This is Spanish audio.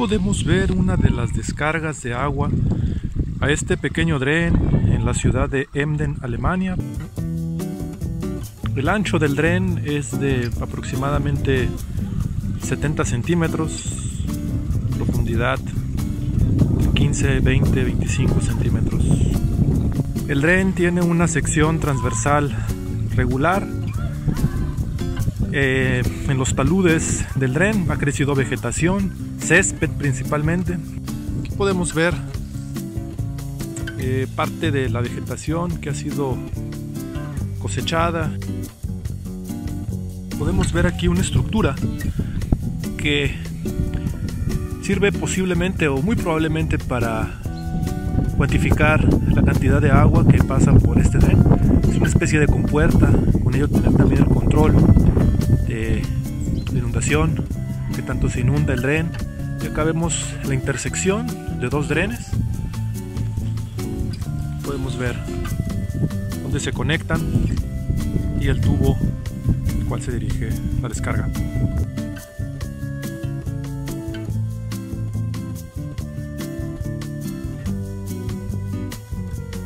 podemos ver una de las descargas de agua a este pequeño dren en la ciudad de Emden, Alemania. El ancho del dren es de aproximadamente 70 centímetros, profundidad de 15, 20, 25 centímetros. El dren tiene una sección transversal regular. En los taludes del dren ha crecido vegetación, césped principalmente. Aquí podemos ver parte de la vegetación que ha sido cosechada. Podemos ver aquí una estructura que sirve posiblemente o muy probablemente para cuantificar la cantidad de agua que pasa por este dren. Es una especie de compuerta, con ello tener también el control de inundación, que tanto se inunda el dren. Y acá vemos la intersección de dos drenes. Podemos ver dónde se conectan y el tubo al cual se dirige la descarga.